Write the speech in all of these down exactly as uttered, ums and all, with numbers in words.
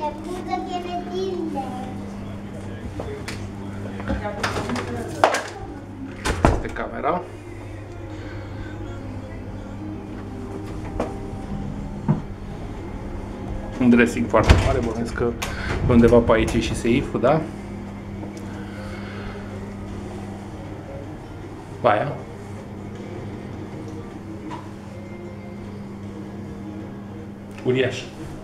Este camera. Un dressing foarte mare, bănuiesc că undeva pe aici e și seif-ul, da? Baia. Uriaș.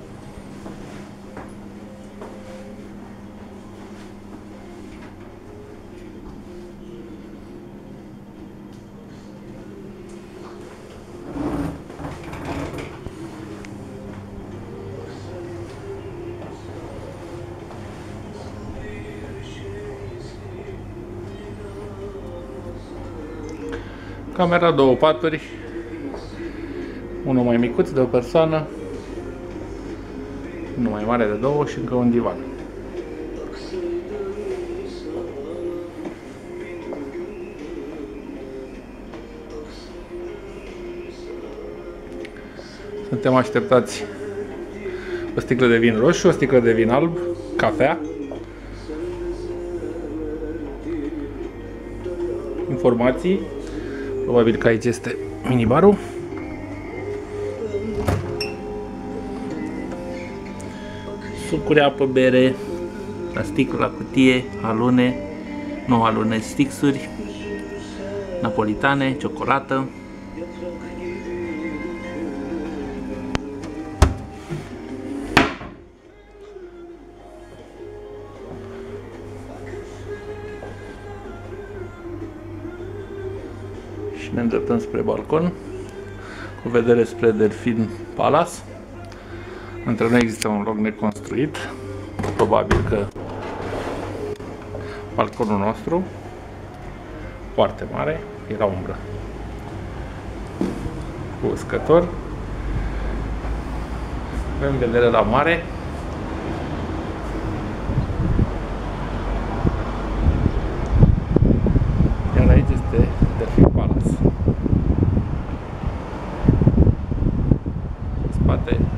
Camera, două paturi, unul mai micuț de o persoană, unul mai mare de două și încă un divan. Suntem așteptați o sticlă de vin roșu, o sticlă de vin alb, cafea. Informații. Probabil că aici este minibarul. Sucuri, apă, bere, la sticlă, la cutie, alune, nu alune, stixuri, napolitane, ciocolată. Și ne îndreptăm spre balcon, cu vedere spre Delfin Palace. Între noi există un loc neconstruit, probabil că balconul nostru, foarte mare, e la umbră, cu uscător. Avem vedere la mare. Iar aici este Delfin Palace. În spate